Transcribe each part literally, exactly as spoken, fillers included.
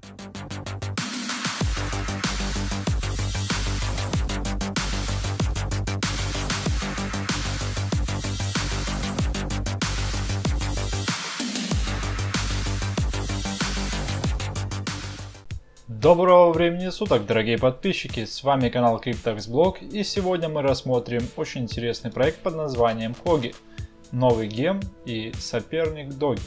Доброго времени суток, дорогие подписчики, с вами канал CryptoxBlog, и сегодня мы рассмотрим очень интересный проект под названием Хоги, новый гем и соперник Доги.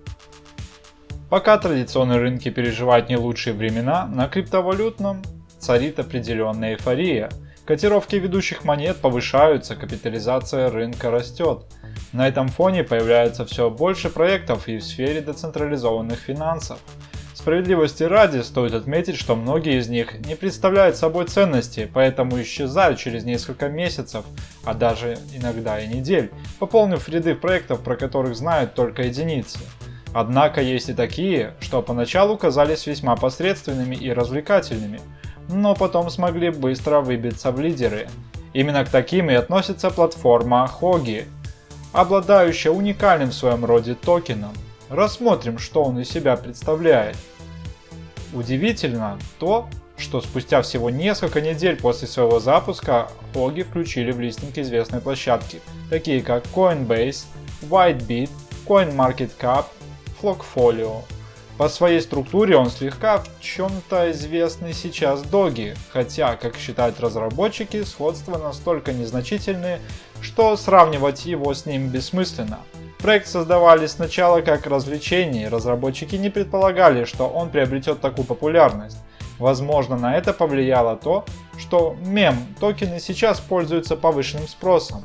Пока традиционные рынки переживают не лучшие времена, на криптовалютном царит определенная эйфория. Котировки ведущих монет повышаются, капитализация рынка растет. На этом фоне появляется все больше проектов и в сфере децентрализованных финансов. Справедливости ради стоит отметить, что многие из них не представляют собой ценности, поэтому исчезают через несколько месяцев, а даже иногда и недель, пополнив ряды проектов, про которых знают только единицы. Однако есть и такие, что поначалу казались весьма посредственными и развлекательными, но потом смогли быстро выбиться в лидеры. Именно к таким и относится платформа Хоги, обладающая уникальным в своем роде токеном. Рассмотрим, что он из себя представляет. Удивительно то, что спустя всего несколько недель после своего запуска Хоги включили в листинг известной площадки, такие как Coinbase, WhiteBit, CoinMarketCap, Flockfolio. По своей структуре он слегка в чем-то известный сейчас Доги, хотя, как считают разработчики, сходства настолько незначительные, что сравнивать его с ним бессмысленно. Проект создавали сначала как развлечение, разработчики не предполагали, что он приобретет такую популярность. Возможно, на это повлияло то, что мем-токены сейчас пользуются повышенным спросом.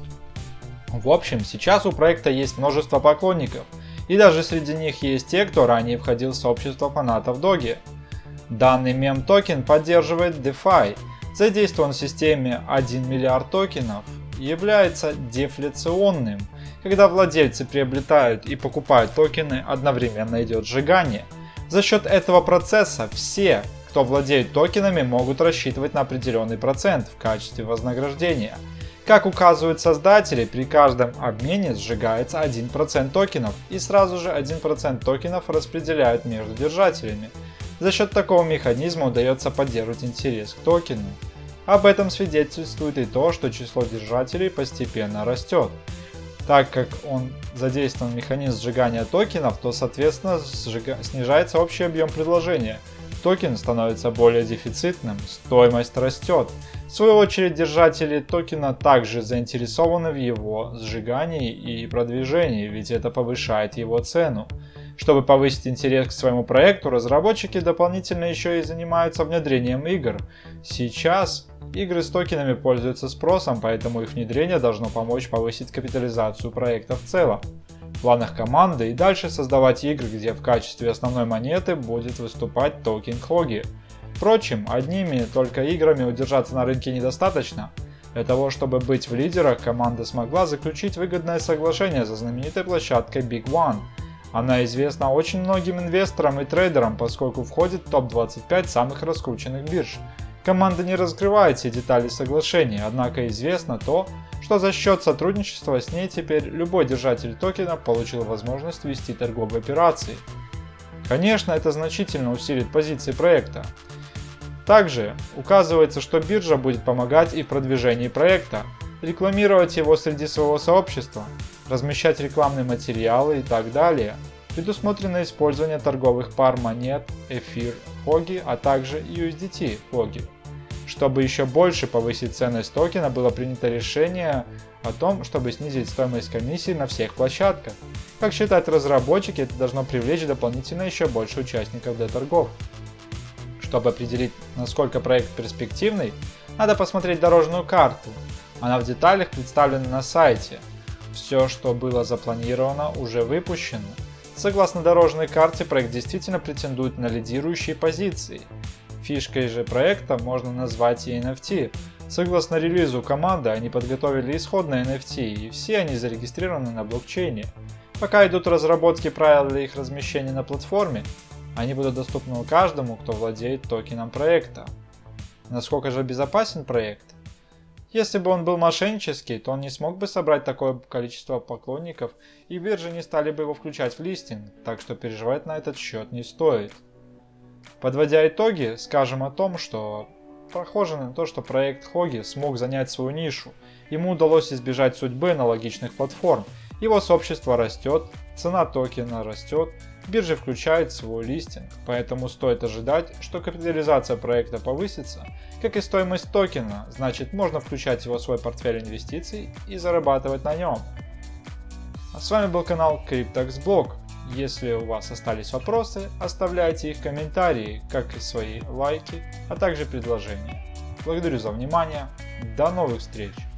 В общем, сейчас у проекта есть множество поклонников, и даже среди них есть те, кто ранее входил в сообщество фанатов Доги. Данный мем-токен поддерживает DeFi, задействован в системе один миллиард токенов, является дефляционным. Когда владельцы приобретают и покупают токены, одновременно идет сжигание. За счет этого процесса все, кто владеет токенами, могут рассчитывать на определенный процент в качестве вознаграждения. Как указывают создатели, при каждом обмене сжигается один процент токенов, и сразу же один процент токенов распределяют между держателями. За счет такого механизма удается поддерживать интерес к токену. Об этом свидетельствует и то, что число держателей постепенно растет. Так как он задействован механизм сжигания токенов, то соответственно сжига... снижается общий объем предложения. Токен становится более дефицитным, стоимость растет. В свою очередь держатели токена также заинтересованы в его сжигании и продвижении, ведь это повышает его цену. Чтобы повысить интерес к своему проекту, разработчики дополнительно еще и занимаются внедрением игр. Сейчас игры с токенами пользуются спросом, поэтому их внедрение должно помочь повысить капитализацию проекта в целом. В планах команды и дальше создавать игры, где в качестве основной монеты будет выступать токен Хоги. Впрочем, одними только играми удержаться на рынке недостаточно. Для того, чтобы быть в лидерах, команда смогла заключить выгодное соглашение со знаменитой площадкой Big One. Она известна очень многим инвесторам и трейдерам, поскольку входит в топ двадцать пять самых раскрученных бирж. Команда не раскрывает все детали соглашения, однако известно то, что за счет сотрудничества с ней теперь любой держатель токена получил возможность вести торговые операции. Конечно, это значительно усилит позиции проекта. Также указывается, что биржа будет помогать и в продвижении проекта, рекламировать его среди своего сообщества, размещать рекламные материалы и так далее. Предусмотрено использование торговых пар монет Эфир Хоги, а также ю эс ди ти Хоги. Чтобы еще больше повысить ценность токена, было принято решение о том, чтобы снизить стоимость комиссии на всех площадках. Как считают разработчики, это должно привлечь дополнительно еще больше участников для торгов. Чтобы определить, насколько проект перспективный, надо посмотреть дорожную карту. Она в деталях представлена на сайте. Все, что было запланировано, уже выпущено. Согласно дорожной карте, проект действительно претендует на лидирующие позиции. Фишкой же проекта можно назвать и эн эф ти. Согласно релизу команды, они подготовили исходные эн эф ти, и все они зарегистрированы на блокчейне. Пока идут разработки правил для их размещения на платформе, они будут доступны каждому, кто владеет токеном проекта. Насколько же безопасен проект? Если бы он был мошеннический, то он не смог бы собрать такое количество поклонников, и биржи не стали бы его включать в листинг, так что переживать на этот счет не стоит. Подводя итоги, скажем о том, что похоже на то, что проект Хоги смог занять свою нишу. Ему удалось избежать судьбы аналогичных платформ. Его сообщество растет, цена токена растет, биржа включает свой листинг, поэтому стоит ожидать, что капитализация проекта повысится, как и стоимость токена, значит можно включать его в свой портфель инвестиций и зарабатывать на нем. А с вами был канал CryptoxBlog. Если у вас остались вопросы, оставляйте их в комментарии, как и свои лайки, а также предложения. Благодарю за внимание, до новых встреч!